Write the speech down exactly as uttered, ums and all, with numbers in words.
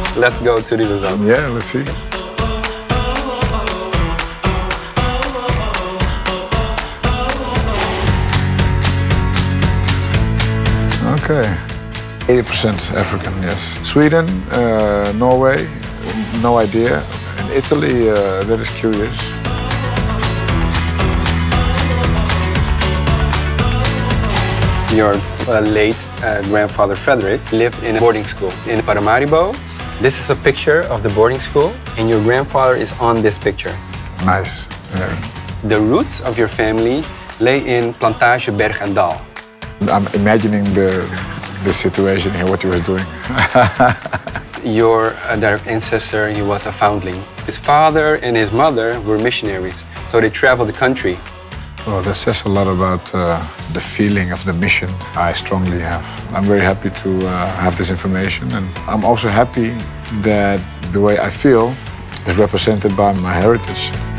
Let's go to the results. Yeah, let's see. Okay. eighty percent African, yes. Sweden, uh, Norway, no idea. And Italy, uh, that is curious. Your uh, late uh, grandfather Frederick lived in a boarding school in Paramaribo. This is a picture of the boarding school, and your grandfather is on this picture. Nice. Yeah. The roots of your family lay in Plantage Berg en Dal. I'm imagining the, the situation here, what he was doing. Your uh, direct ancestor, he was a foundling. His father and his mother were missionaries, so they traveled the country. Well, that says a lot about uh, the feeling of the mission I strongly have. I'm very happy to uh, have this information, and I'm also happy that the way I feel is represented by my heritage.